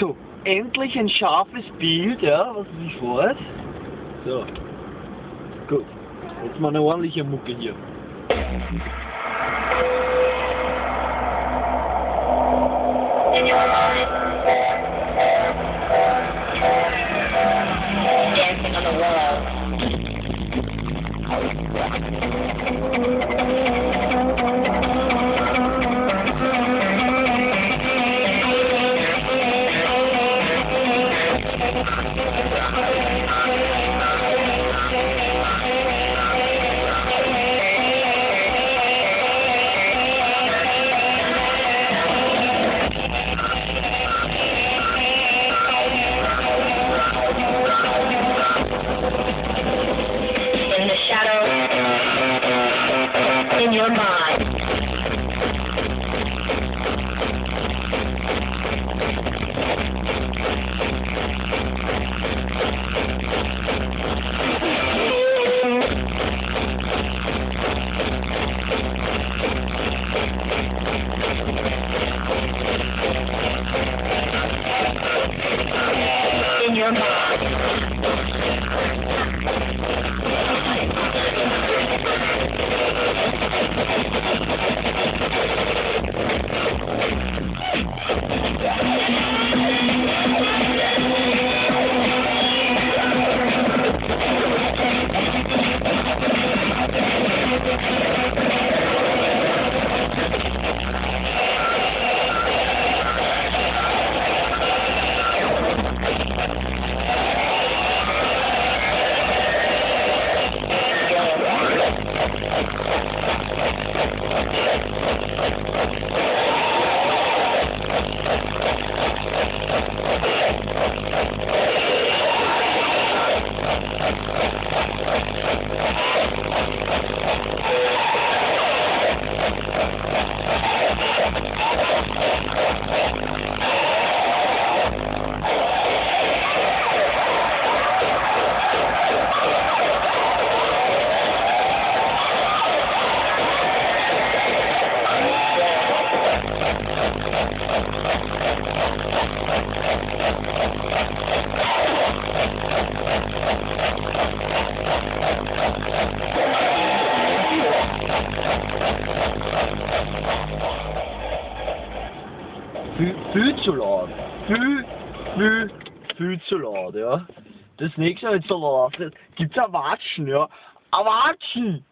So, endlich ein scharfes Bild, ja, was ich weiß. So, gut. Jetzt mal eine ordentliche Mucke hier. Dancing on the wall. In the shadow, in your mind. In your mind. Viel zu laut. Viel zu laut, ja. Das nächste, wenn es so laut ist, gibt's ein Watschen, ja. Ein Watschen!